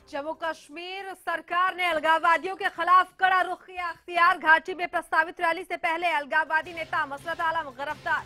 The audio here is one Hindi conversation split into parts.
जम्मू कश्मीर सरकार ने अलगाववादियों के खिलाफ कड़ा रुख किया अख्तियार। घाटी में प्रस्तावित रैली से पहले अलगाववादी नेता मसरत आलम गिरफ्तार।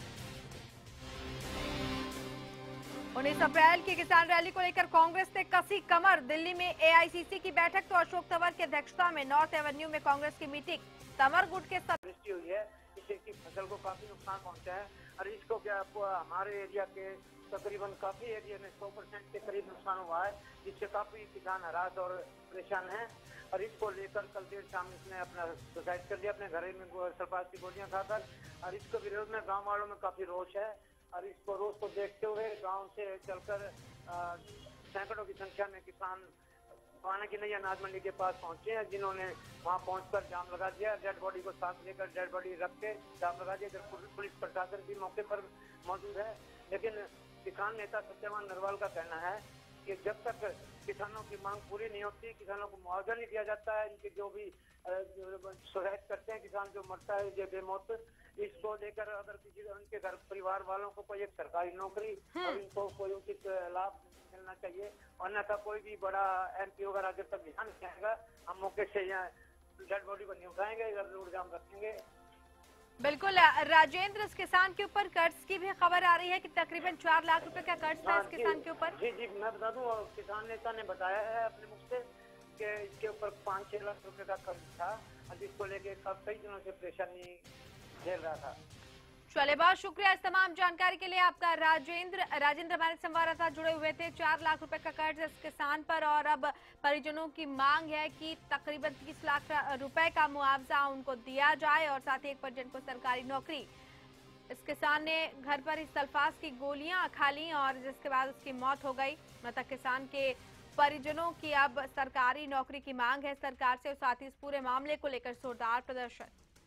19 अप्रैल की किसान रैली को लेकर कांग्रेस ने कसी कमर। दिल्ली में एआईसीसी की बैठक तो अशोक तंवर की अध्यक्षता में नॉर्थ एवेन्यू में कांग्रेस की मीटिंग। तंवर गुट के वृष्टि हुई है, इससे की फसल को काफी नुकसान पहुंचा है और इसको क्या हमारे एरिया के तकरीबन काफी एरिया में 100% के करीब नुकसान हुआ है, जिससे काफी किसान हरास और परेशान हैं। और इसको लेकर कल देर शाम इसने अपना सुसाइड कर लिया अपने घर में सल्फास की गोलियां खाकर। और इसके विरोध में गांव वालों में काफी रोष है और इसको रोष को देखते हुए गांव से चलकर सैकड़ों की संख्या में किसान गोहाना की नई अनाज मंडी के पास पहुंचे हैं, जिन्होंने वहां पहुंचकर जाम लगा दिया। डेड बॉडी को साथ लेकर डेड बॉडी रख के जाम लगा दिया। पुलिस प्रशासन भी मौके पर मौजूद है, लेकिन किसान नेता सत्यवान नरवाल का कहना है कि जब तक किसानों की मांग पूरी नहीं होती, किसानों को मुआवजा नहीं दिया जाता है, इनके जो भी सुसाइड करते हैं किसान जो मरता है ये बेमौत, इसको लेकर अगर किसी उनके घर परिवार वालों को कोई एक सरकारी नौकरी और इनको कोई उचित लाभ मिलना चाहिए, अन्यथा कोई भी बड़ा एमपी वगैरह जब तक ध्यान नहीं आएगा हम मौके से यहाँ डेड बॉडी को नहीं उठाएंगे, इधर रोड जाम रखेंगे। बिल्कुल राजेंद्र, इस किसान के ऊपर कर्ज की भी खबर आ रही है कि तकरीबन 4 लाख रुपए का कर्ज था इस किसान के ऊपर। जी मैं बता दूं, और किसान नेता ने बताया है अपने मुख से कि इसके ऊपर 5-6 लाख रुपए का कर्ज था और जिसको लेके कई दिनों से परेशानी झेल रहा था। चलिए, बहुत शुक्रिया इस तमाम जानकारी के लिए आपका राजेंद्र। हमारे संवाददाता जुड़े हुए थे। 4 लाख रुपए का कर्ज इस किसान पर और अब परिजनों की मांग है कि तकरीबन 30 लाख रुपए का मुआवजा उनको दिया जाए और साथ ही एक परिजन को सरकारी नौकरी। इस किसान ने घर पर ही सल्फास की गोलियां खा ली और जिसके बाद उसकी मौत हो गई। मृतक किसान के परिजनों की अब सरकारी नौकरी की मांग है सरकार से और साथ ही इस पूरे मामले को लेकर जोरदार प्रदर्शन।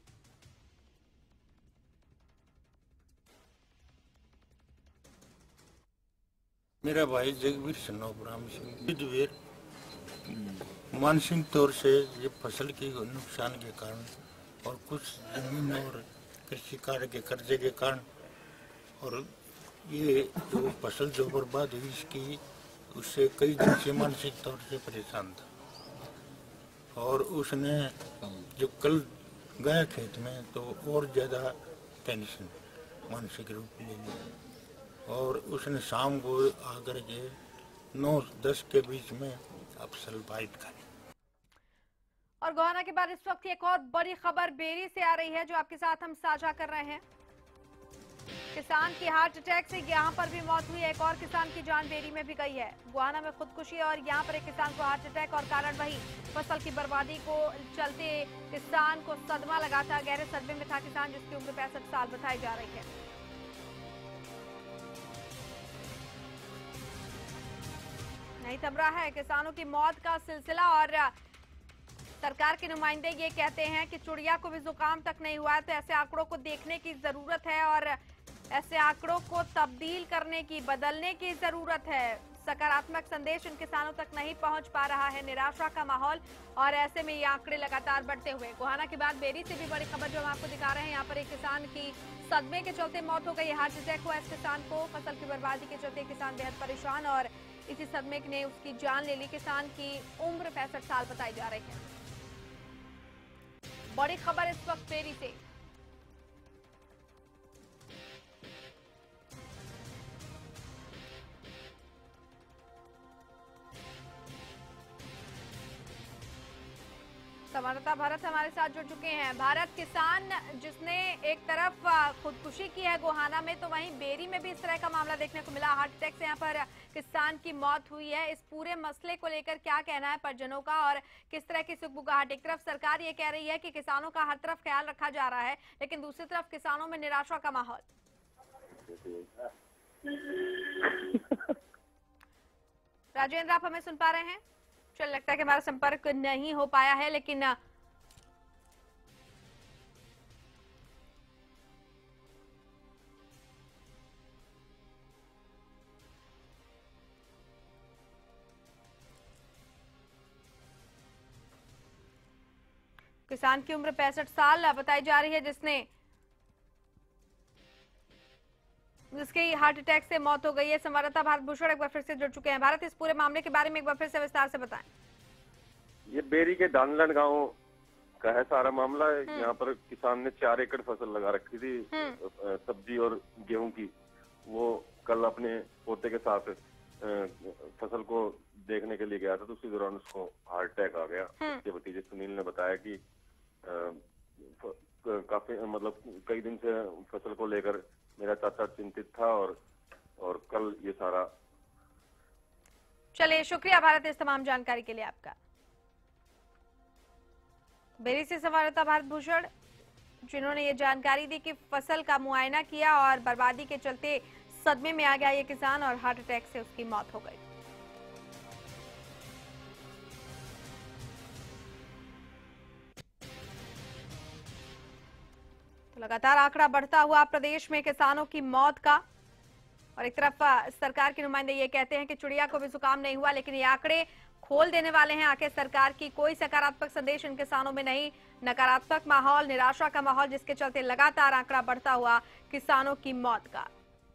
मेरा भाई जगवीर सन्नोबराम सिंह मानसिक तौर से ये फसल की नुकसान के कारण और कुछ जमीन और कृषि कार्य के कर्जे के कारण और ये जो फसल जो बर्बाद हुई इसकी उससे कई दिन से मानसिक तौर से परेशान था। और उसने जो कल गया खेत में तो और ज़्यादा टेंशन मानसिक रूप ले लिया और उसने शाम को आकर के 9-10 के बीच में अब सल्फाइड खाई। और गोहाना के बाद इस वक्त एक और बड़ी खबर बेरी से आ रही है जो आपके साथ हम साझा कर रहे हैं। किसान की हार्ट अटैक से यहां पर भी मौत हुई है। एक और किसान की जान बेरी में भी गई है। गोहाना में खुदकुशी और यहां पर एक किसान को हार्ट अटैक और कारण वही फसल की बर्बादी को चलते किसान को सदमा लगा था। गहरे सदमे में था किसान जिसकी उम्र 65 साल बताई जा रही है। नहीं थम रहा है किसानों की मौत का सिलसिला और सरकार के नुमाइंदे ये कहते हैं कि चिड़िया को भी जुकाम तक नहीं हुआ है, तो ऐसे आंकड़ों को देखने की जरूरत है और ऐसे आंकड़ों को तब्दील करने की, बदलने की जरूरत है। सकारात्मक संदेश इन किसानों तक नहीं पहुंच पा रहा है, निराशा का माहौल और ऐसे में ये आंकड़े लगातार बढ़ते हुए। गोहाना के बाद बेरी से भी बड़ी खबर जो हम आपको दिखा रहे हैं, यहाँ पर एक किसान की सदमे के चलते मौत हो गई। हार्ट अटैक हुआ इस किसान को। फसल की बर्बादी के चलते किसान बेहद परेशान और इसी सदमे ने उसकी जान ले ली। किसान की उम्र 65 साल बताई जा रही है। बड़ी खबर इस वक्त बेरी से। संवाददाता भारत हमारे साथ जुड़ चुके हैं। भारत, किसान जिसने एक तरफ खुदकुशी की है गोहाना में, तो वहीं बेरी में भी इस तरह का मामला देखने को मिला। हार्ट अटैक से यहाँ पर किसान की मौत हुई है। इस पूरे मसले को लेकर क्या कहना है परिजनों का और किस तरह की सुगबुगाहट? एक तरफ सरकार ये कह रही है कि किसानों का हर तरफ ख्याल रखा जा रहा है, लेकिन दूसरी तरफ किसानों में निराशा का माहौल। राजेंद्र, आप हमें सुन पा रहे हैं? चल लगता है कि हमारा संपर्क नहीं हो पाया है, लेकिन किसान की उम्र 65 साल बताई जा रही है जिसकी हार्ट अटैक से मौत हो गई है। संवाददाता भारत भूषण एक बार फिर से जुड़ चुके हैं। भारत, इस पूरे मामले के बारे में एक बार फिर से विस्तार से बताएं। ये बेरी के दानलन गांव का है सारा मामला। यहाँ पर किसान ने 4 एकड़ फसल लगा रखी थी सब्जी और गेहूं की। वो कल अपने पोते के साथ फसल को देखने के लिए गया था, तो उसी दौरान उसको हार्ट अटैक आ गया। उसके भतीजे सुनील ने बताया कि काफी मतलब कई दिन से फसल को लेकर मेरा चाचा चिंतित था और कल ये सारा। चलिए, शुक्रिया भारत इस तमाम जानकारी के लिए आपका। बेरी से संवाददाता भारत भूषण, जिन्होंने ये जानकारी दी कि फसल का मुआयना किया और बर्बादी के चलते सदमे में आ गया ये किसान और हार्ट अटैक से उसकी मौत हो गई। तो लगातार आंकड़ा बढ़ता हुआ प्रदेश में किसानों की मौत का, और एक तरफ सरकार के नुमाइंदे ये कहते हैं कि चिड़िया को भी जुकाम नहीं हुआ, लेकिन ये आंकड़े खोल देने वाले हैं। आखिर सरकार की कोई सकारात्मक संदेश इन किसानों में नहीं, नकारात्मक माहौल, निराशा का माहौल, जिसके चलते लगातार आंकड़ा बढ़ता हुआ किसानों की मौत का।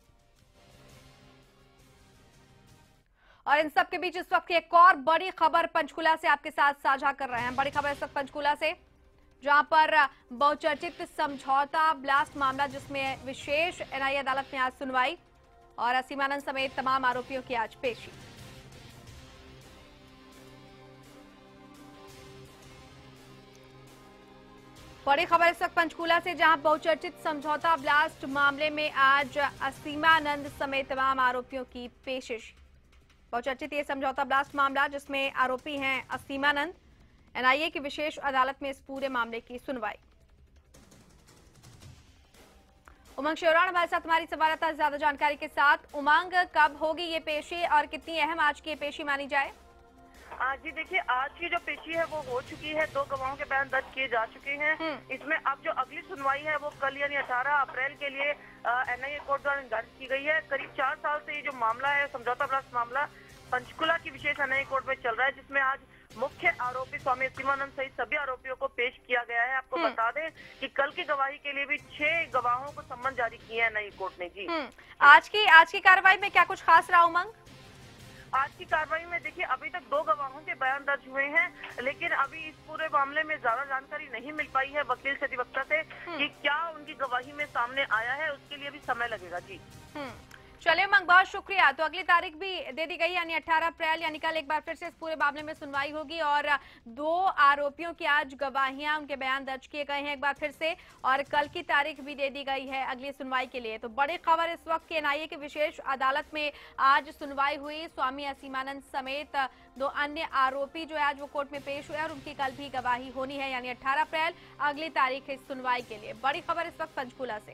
और इन सब के बीच इस वक्त की एक और बड़ी खबर पंचकुला से आपके साथ साझा कर रहे हैं। बड़ी खबर इस वक्त पंचकुला से, जहां पर बहुचर्चित समझौता ब्लास्ट मामला, जिसमें विशेष एनआईए अदालत में आज सुनवाई और असीमानंद समेत तमाम आरोपियों की आज पेशी। बड़ी खबर इस वक्त पंचकूला से, जहां बहुचर्चित समझौता ब्लास्ट मामले में आज असीमानंद समेत तमाम आरोपियों की पेशिश। बहुचर्चित ये समझौता ब्लास्ट मामला, जिसमें आरोपी हैं असीमानंद, एनआईए की विशेष अदालत में इस पूरे मामले की सुनवाई। उमंग शेवराण हमारे साथ हमारी संवाददाता ज्यादा जानकारी के साथ। उमंग, कब होगी ये पेशी और कितनी अहम आज की ये पेशी मानी जाए? जी देखिए, आज की जो पेशी है वो हो चुकी है। 2 गवाहों के बयान दर्ज किए जा चुके हैं। इसमें अब जो अगली सुनवाई है वो कल यानी 18 अप्रैल के लिए एनआईए कोर्ट द्वारा निर्धारित की गई है। करीब 4 साल से ये जो मामला है, समझौता ब्लास्ट मामला, पंचकुला की विशेष एनआईए कोर्ट में चल रहा है, जिसमें आज मुख्य आरोपी स्वामी असीमानंद सहित सभी आरोपियों को पेश किया गया है। आपको बता दें कि कल की गवाही के लिए भी 6 गवाहों को सम्मन जारी किए हैं एनआईए कोर्ट ने। जी, आज की कार्रवाई में क्या कुछ खास रहा उमंग? आज की कार्रवाई में देखिए, अभी तक 2 गवाहों के बयान दर्ज हुए हैं, लेकिन अभी इस पूरे मामले में ज्यादा जानकारी नहीं मिल पाई है वकील से, अधिवक्ता से, कि क्या उनकी गवाही में सामने आया है। उसके लिए भी समय लगेगा। जी चलिए उमंग, बहुत शुक्रिया। तो अगली तारीख भी दे दी गई, यानी 18 अप्रैल, यानी कल एक बार फिर से इस पूरे मामले में सुनवाई होगी और 2 आरोपियों की आज गवाहियां, उनके बयान दर्ज किए गए हैं एक बार फिर से, और कल की तारीख भी दे दी गई है अगली सुनवाई के लिए। तो बड़ी खबर इस वक्त की, एनआईए की विशेष अदालत में आज सुनवाई हुई। स्वामी असीमानंद समेत 2 अन्य आरोपी जो है आज वो कोर्ट में पेश हुए और उनकी कल भी गवाही होनी है, यानी 18 अप्रैल अगली तारीख है इस सुनवाई के लिए। बड़ी खबर इस वक्त पंचकूला से।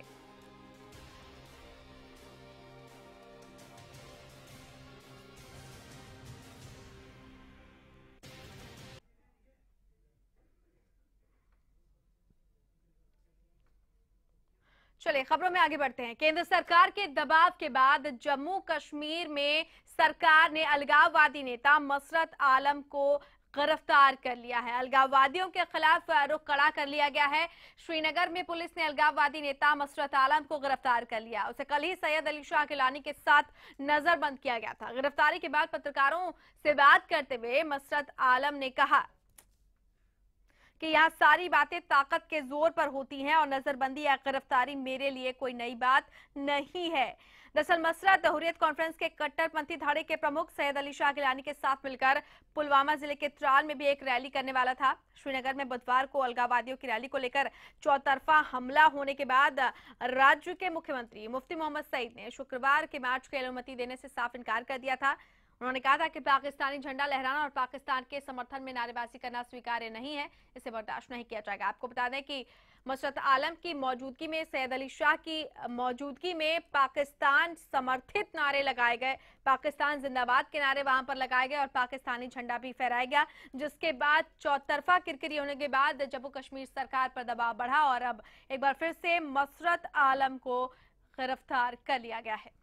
चलिए खबरों में आगे बढ़ते हैं। केंद्र सरकार के दबाव के बाद जम्मू कश्मीर में सरकार ने अलगाववादी नेता मसरत आलम को गिरफ्तार कर लिया है। अलगाववादियों के खिलाफ रुख कड़ा कर लिया गया है। श्रीनगर में पुलिस ने अलगाववादी नेता मसरत आलम को गिरफ्तार कर लिया। उसे कल ही सैयद अली शाह गिलानी के साथ नजरबंद किया गया था। गिरफ्तारी के बाद पत्रकारों से बात करते हुए मसरत आलम ने कहा कि यहाँ सारी बातें ताकत के जोर पर होती हैं और नजरबंदी या गिरफ्तारी मेरे लिए कोई नई बात नहीं है। दरअसल मसरत हुर्रियत कॉन्फ्रेंस के कट्टरपंथी धड़े के प्रमुख सैयद अली शाह गिलानी के साथ मिलकर पुलवामा जिले के त्राल में भी एक रैली करने वाला था। श्रीनगर में बुधवार को अलगाववादियों की रैली को लेकर चौतरफा हमला होने के बाद राज्य के मुख्यमंत्री मुफ्ती मोहम्मद सईद ने शुक्रवार के मार्च की अनुमति देने से साफ इनकार कर दिया था। उन्होंने कहा था कि पाकिस्तानी झंडा लहराना और पाकिस्तान के समर्थन में नारेबाजी करना स्वीकार्य नहीं है, इसे बर्दाश्त नहीं किया जाएगा। आपको बता दें कि मसरत आलम की मौजूदगी में, सैयद अली शाह की मौजूदगी में पाकिस्तान समर्थित नारे लगाए गए, पाकिस्तान जिंदाबाद के नारे वहां पर लगाए गए और पाकिस्तानी झंडा भी फहराया गया, जिसके बाद चौतरफा किरकिरी होने के बाद जम्मू कश्मीर सरकार पर दबाव बढ़ा और अब एक बार फिर से मसरत आलम को गिरफ्तार कर लिया गया है।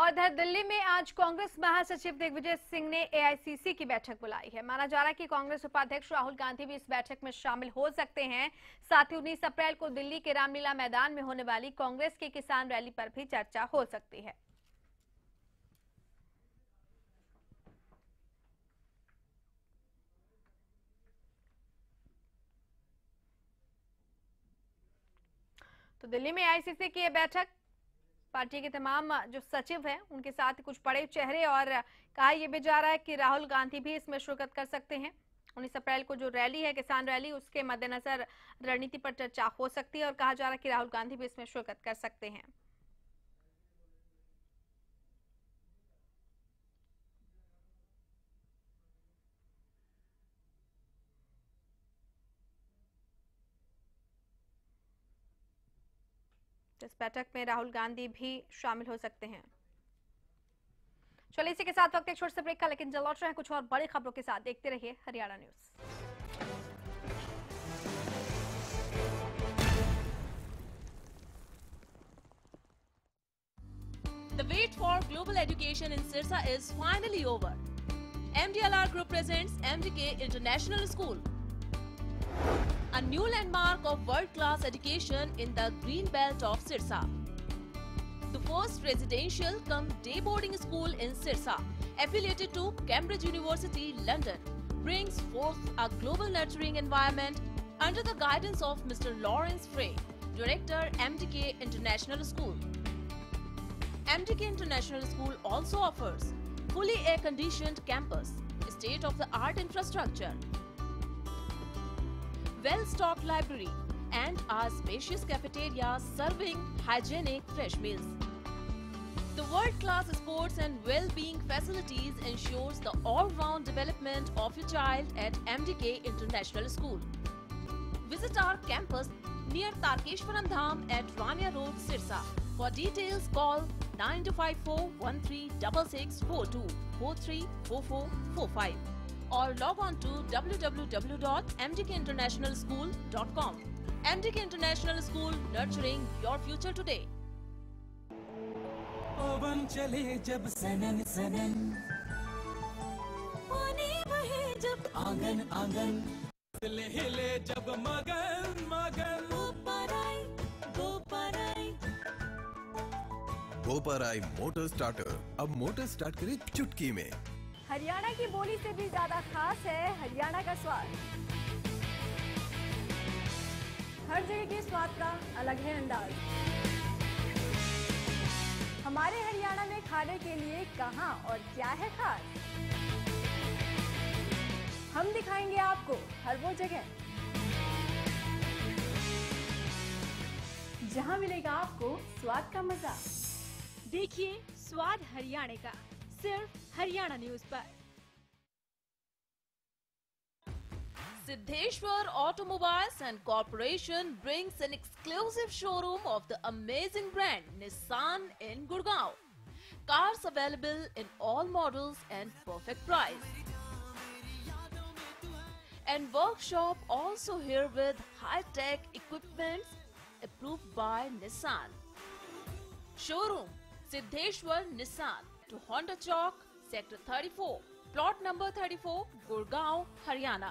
और इधर दिल्ली में आज कांग्रेस महासचिव दिग्विजय सिंह ने एआईसीसी की बैठक बुलाई है। माना जा रहा है कि कांग्रेस उपाध्यक्ष राहुल गांधी भी इस बैठक में शामिल हो सकते हैं। साथ ही 19 अप्रैल को दिल्ली के रामलीला मैदान में होने वाली कांग्रेस की किसान रैली पर भी चर्चा हो सकती है। तो दिल्ली में एआईसीसी की यह बैठक, पार्टी के तमाम जो सचिव हैं उनके साथ कुछ बड़े चेहरे, और कहा यह भी जा रहा है कि राहुल गांधी भी इसमें शिरकत कर सकते हैं। 19 अप्रैल को जो रैली है, किसान रैली, उसके मद्देनजर रणनीति पर चर्चा हो सकती है और कहा जा रहा है कि राहुल गांधी भी इसमें शिरकत कर सकते हैं। इस बैठक में राहुल गांधी भी शामिल हो सकते हैं। चलिए इसी के साथ वक्त एक छोटे से ब्रेक का, लेकिन जल्द लौट रहे हैं कुछ और बड़ी खबरों के साथ। देखते रहिए Haryana news. The wait for global education in Sirsa is finally over. MDLR Group presents MDK International School, a new landmark of world-class education in the green belt of Sirsa. The first residential cum day boarding school in Sirsa, affiliated to Cambridge University, London, brings forth a global nurturing environment under the guidance of Mr. Lawrence Frey, Director, MDK International School. MDK International School also offers fully air-conditioned campus, state-of-the-art infrastructure, well-stocked library, and a spacious cafeteria serving hygienic fresh meals. The world-class sports and well-being facilities ensures the all-round development of your child at MDK International School. Visit our campus near Tarkeshwaram Dham at Rania Road, Sirsa. For details, call 9254136642 434445 or log on to www.mdkinternationalschool.com. MDK International School, nurturing your future today. पवन चले जब सनन सनन, पानी बहे जब आंगन आंगन, हिले हिले जब मगन मगन, गोपराई मोटर स्टार्टर अब मोटर स्टार्ट करे चुटकी में। हरियाणा की बोली से भी ज्यादा खास है हरियाणा का स्वाद। हर जगह के स्वाद का अलग है अंदाज। हमारे हरियाणा में खाने के लिए कहां और क्या है खास, हम दिखाएंगे आपको हर वो जगह जहां मिलेगा आपको स्वाद का मजा। देखिए स्वाद हरियाणा का सिर्फ हरियाणा न्यूज पर। Siddheshwar Automobiles and Corporation brings an exclusive showroom of the amazing brand Nissan in Gurgaon. Cars available in all models and perfect price. And workshop also here with high-tech equipments approved by Nissan. Showroom Siddheshwar Nissan to Honda Chowk, Sector 34, Plot number 34, Gurgaon, Haryana.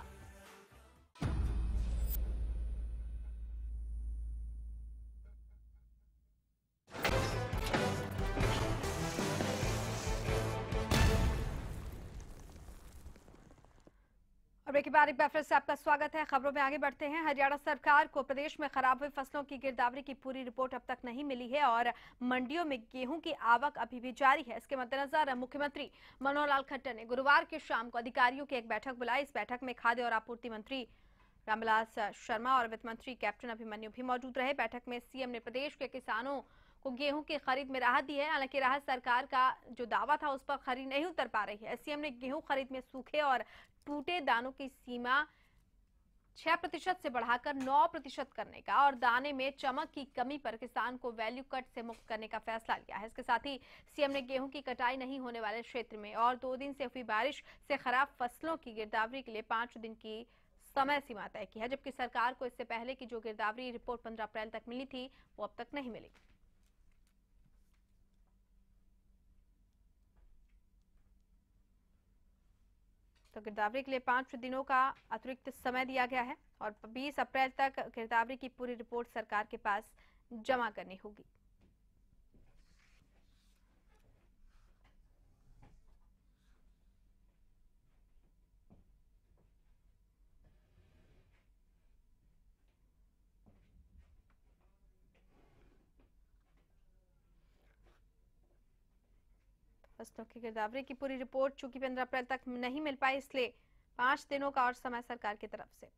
और एक बार फिर से आपका स्वागत है। खबरों में आगे बढ़ते हैं। हरियाणा सरकार को प्रदेश में खराब हुई फसलों की गिरदावरी की पूरी रिपोर्ट अब तक नहीं मिली है और मंडियों में गेहूं की आवक अभी भी जारी है। इसके मद्देनजर मुख्यमंत्री मनोहर लाल खट्टर ने गुरुवार की शाम को अधिकारियों की एक बैठक बुलाई। इस बैठक में खाद्य और आपूर्ति मंत्री रामविलास शर्मा और वित्त मंत्री कैप्टन अभिमन्यु भी मौजूद रहे। बैठक में सीएम ने प्रदेश के किसानों को गेहूं की खरीद में राहत दी है। हालांकि राहत सरकार का जो दावा था उस पर खरी नहीं उतर पा रही है। सीएम ने गेहूं खरीद में सूखे और टूटे दानों की सीमा 6% से बढ़ाकर 9% करने का और दाने में चमक की कमी पर किसान को वैल्यू कट से मुक्त करने का फैसला लिया है। इसके साथ ही सीएम ने गेहूं की कटाई नहीं होने वाले क्षेत्र में और 2 दिन से हुई बारिश से खराब फसलों की गिरदावरी के लिए 5 दिन की समय सीमा तय की है, जबकि सरकार को इससे पहले की जो गिरदावरी रिपोर्ट 15 अप्रैल तक मिली थी वो अब तक नहीं मिली। तो गिरदावरी के लिए 5 दिनों का अतिरिक्त समय दिया गया है और 20 अप्रैल तक गिरदावरी की पूरी रिपोर्ट सरकार के पास जमा करनी होगी। फसलों की गिरदावरी की पूरी रिपोर्ट चूंकि 15 अप्रैल तक नहीं मिल पाई, इसलिए 5 दिनों का और समय सरकार की तरफ से।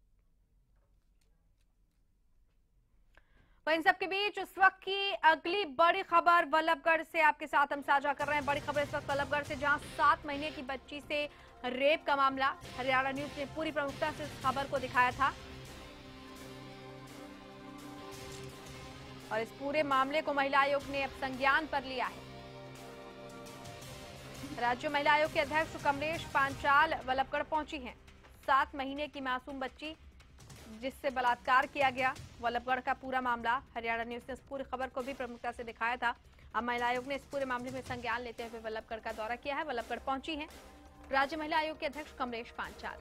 इन सबके बीच उस वक्त की अगली बड़ी खबर बल्लभगढ़ से आपके साथ हम साझा कर रहे हैं। बड़ी खबर इस वक्त बल्लभगढ़ से, जहां 7 महीने की बच्ची से रेप का मामला। हरियाणा न्यूज ने पूरी प्रमुखता से इस खबर को दिखाया था और इस पूरे मामले को महिला आयोग ने अब संज्ञान पर लिया है। राज्य महिला आयोग के अध्यक्ष कमलेश पांचाल बल्लभगढ़ पहुंची हैं। 7 महीने की मासूम बच्ची जिससे बलात्कार किया गया, बल्लभगढ़ का पूरा मामला। हरियाणा न्यूज ने इस पूरी खबर को भी प्रमुखता से दिखाया था। अब महिला आयोग ने इस पूरे मामले में संज्ञान लेते हुए बल्लभगढ़ का दौरा किया है। बल्लभगढ़ पहुंची हैं राज्य महिला आयोग के अध्यक्ष कमलेश पांचाल।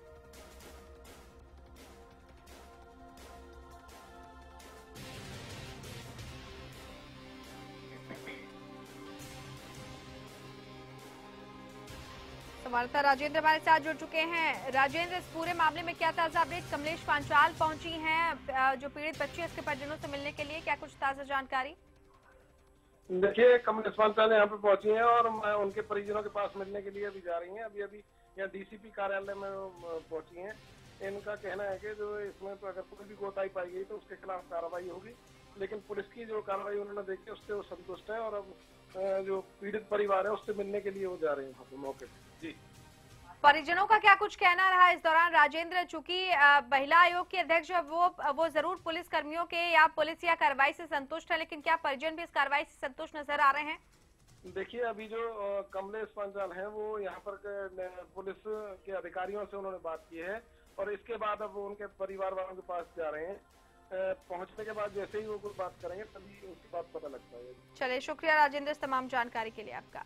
संवाददाता राजेंद्र हमारे साथ जुड़ चुके हैं। राजेंद्र, इस पूरे मामले में क्या ताजा अपडेट? कमलेश पांचाल पहुंची हैं जो पीड़ित बच्ची है उसके परिजनों से मिलने के लिए, क्या कुछ ताजा जानकारी? देखिए, कमलेश पांचाल यहाँ पे पहुंची हैं और उनके परिजनों के पास मिलने के लिए अभी जा रही हैं। अभी यहाँ डीसीपी कार्यालय में पहुंची हैं। इनका कहना है कि जो इसमें तो अगर कोई भी कोताही पाई गई तो उसके खिलाफ कार्रवाई होगी, लेकिन पुलिस की जो कार्रवाई उन्होंने देखी उससे वो संतुष्ट है और अब जो पीड़ित परिवार है उससे मिलने के लिए वो जा रहे हैं मौके पे। जी, परिजनों का क्या कुछ कहना रहा इस दौरान? राजेंद्र, चूंकि महिला आयोग के अध्यक्ष वो जरूर पुलिस कर्मियों के या पुलिस या कार्रवाई से संतुष्ट है, लेकिन क्या परिजन भी इस कार्रवाई से संतुष्ट नजर आ रहे हैं? देखिए, अभी जो कमलेश पांचाल हैं वो यहाँ पर पुलिस के अधिकारियों से उन्होंने बात की है और इसके बाद अब वो उनके परिवार वालों के पास जा रहे हैं। पहुंचने के बाद जैसे ही वो कोई बात करेंगे तभी उसके बाद पता लगता है। चलिए, शुक्रिया राजेंद्र इस तमाम जानकारी के लिए आपका।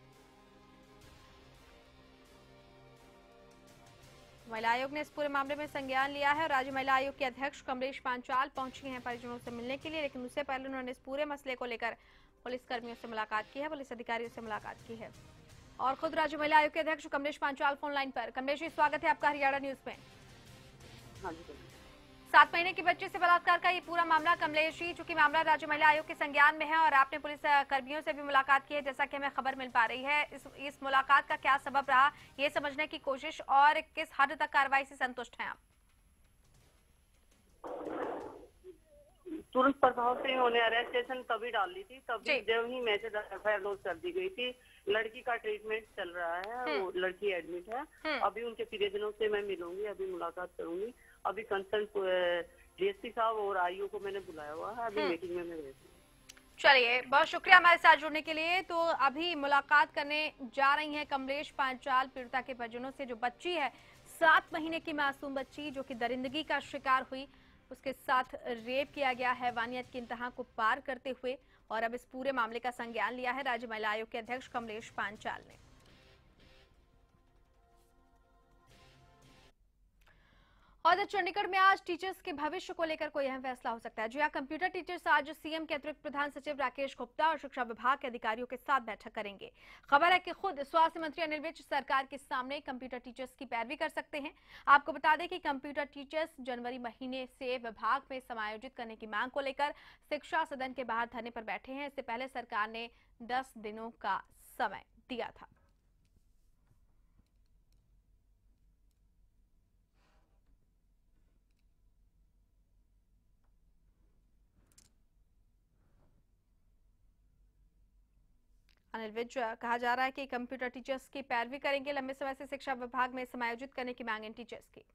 महिला आयोग ने इस पूरे मामले में संज्ञान लिया है और राज्य महिला आयोग के अध्यक्ष कमलेश पांचाल पहुंची हैं परिजनों से मिलने के लिए, लेकिन उससे पहले उन्होंने इस पूरे मसले को लेकर पुलिस कर्मियों से मुलाकात की है, पुलिस अधिकारियों से मुलाकात की है और खुद राज्य महिला आयोग के अध्यक्ष कमलेश पांचाल फोन लाइन पर। कमलेश जी, स्वागत है आपका हरियाणा न्यूज में। 7 महीने की बच्चे से बलात्कार का ये पूरा मामला। कमलेश जी, चूंकि मामला राज्य महिला आयोग के संज्ञान में है और आपने पुलिस कर्मियों से भी मुलाकात की है, जैसा कि हमें खबर मिल पा रही है, इस मुलाकात का क्या सबब रहा, ये समझने की कोशिश और किस हद तक कार्रवाई से संतुष्ट हैं आप? तुरंत प्रभाव से उन्होंने अरेस्टेशन तभी डाल दी थी, तभी जब ही मैसेज एफआईआर लॉन्च कर दी गई थी। लड़की का ट्रीटमेंट चल रहा है, वो लड़की एडमिट है। अभी उनके परिजनों से मैं मिलूंगी, अभी मुलाकात करूंगी। अभी कंसर्न डीएसपी साहब और आईओ को मैंने बुलाया हुआ है, अभी मीटिंग में मैं रहती हूँ। चलिए, बहुत शुक्रिया हमारे साथ जुड़ने के लिए। तो अभी मुलाकात करने जा रही हैं कमलेश पांचाल पीड़िता के परिजनों से। जो बच्ची है, 7 महीने की मासूम बच्ची जो कि दरिंदगी का शिकार हुई, उसके साथ रेप किया गया हैवानियत की इंतहा को पार करते हुए, और अब इस पूरे मामले का संज्ञान लिया है राज्य महिला आयोग के अध्यक्ष कमलेश पांचाल ने। और चंडीगढ़ में आज टीचर्स के भविष्य को लेकर कोई अहम फैसला हो सकता है। जी हां, कंप्यूटर टीचर्स आज सीएम के अतिरिक्त प्रधान सचिव राकेश गुप्ता और शिक्षा विभाग के अधिकारियों के साथ बैठक करेंगे। खबर है कि खुद स्वास्थ्य मंत्री अनिल विज सरकार के सामने कंप्यूटर टीचर्स की पैरवी कर सकते हैं। आपको बता दें कि कंप्यूटर टीचर्स जनवरी महीने से विभाग में समायोजित करने की मांग को लेकर शिक्षा सदन के बाहर धरने पर बैठे हैं। इससे पहले सरकार ने 10 दिनों का समय दिया था। अनिल विज कहा जा रहा है कि कंप्यूटर टीचर्स की पैरवी करेंगे। लंबे समय से शिक्षा विभाग में समायोजित करने की मांग इन टीचर्स की।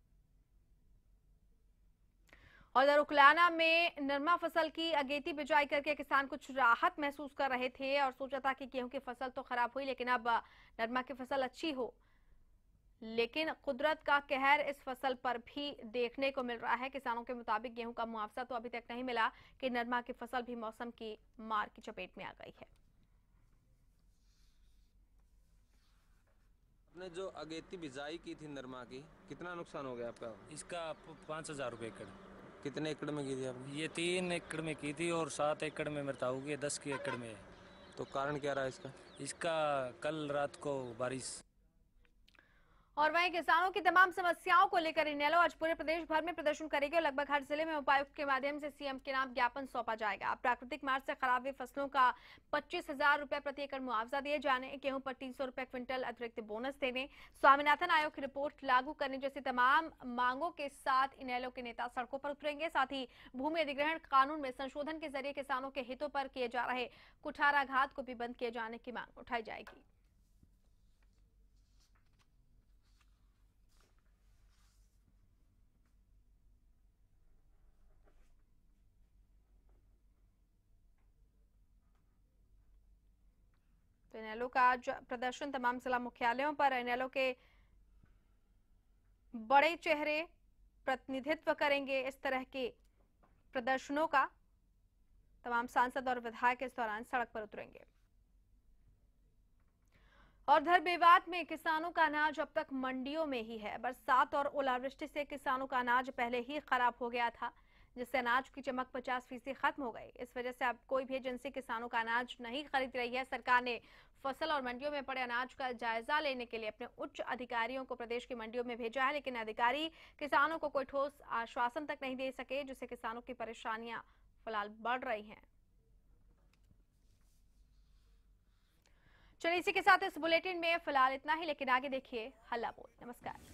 और उकलाना में नरमा फसल की अगेती बिजाई करके किसान कुछ राहत महसूस कर रहे थे और सोचा था कि गेहूं की फसल तो खराब हुई, लेकिन अब नरमा की फसल अच्छी हो। लेकिन कुदरत का कहर इस फसल पर भी देखने को मिल रहा है। किसानों के मुताबिक गेहूं का मुआवजा तो अभी तक नहीं मिला कि नरमा की फसल भी मौसम की मार की चपेट में आ गई है। आपने जो अगेती बिजाई की थी नरमा की, कितना नुकसान हो गया आपका? इसका 5,000 रुपये एकड़। कितने एकड़ में की थी आपने? ये 3 एकड़ में की थी और 7 एकड़ में मरता होगी, 10 की एकड़ में है। तो कारण क्या रहा इसका? इसका कल रात को बारिश। और वहीं किसानों की तमाम समस्याओं को लेकर इनेलो आज पूरे प्रदेश भर में प्रदर्शन करेगी और लगभग हर जिले में उपायुक्त के माध्यम से सीएम के नाम ज्ञापन सौंपा जाएगा। प्राकृतिक मार्च से खराब हुई फसलों का 25,000 रुपए प्रति एकड़ मुआवजा दिए जाने, गेहूं पर 300 रुपए क्विंटल अतिरिक्त बोनस देने, स्वामीनाथन आयोग की रिपोर्ट लागू करने जैसी तमाम मांगों के साथ इनेलो के नेता सड़कों पर उतरेंगे। साथ ही भूमि अधिग्रहण कानून में संशोधन के जरिए किसानों के हितों पर किए जा रहे कुठाराघात को भी बंद किए जाने की मांग उठाई जाएगी। तो इनेलो का आज प्रदर्शन तमाम जिला मुख्यालयों पर इनेलो के बड़े चेहरे प्रतिनिधित्व करेंगे इस तरह के प्रदर्शनों का। तमाम सांसद और विधायक इस दौरान सड़क पर उतरेंगे। और धर बेवात में किसानों का अनाज अब तक मंडियों में ही है। बरसात और ओलावृष्टि से किसानों का अनाज पहले ही खराब हो गया था, जिससे अनाज की चमक 50% खत्म हो गई। इस वजह से अब कोई भी एजेंसी किसानों का अनाज नहीं खरीद रही है। सरकार ने फसल और मंडियों में पड़े अनाज का जायजा लेने के लिए अपने उच्च अधिकारियों को प्रदेश की मंडियों में भेजा है, लेकिन अधिकारी किसानों को कोई ठोस आश्वासन तक नहीं दे सके, जिससे किसानों की परेशानियां फिलहाल बढ़ रही हैं। चलिए इसी के साथ इस बुलेटिन में फिलहाल इतना ही, लेकिन आगे देखिए हल्ला बोल। नमस्कार।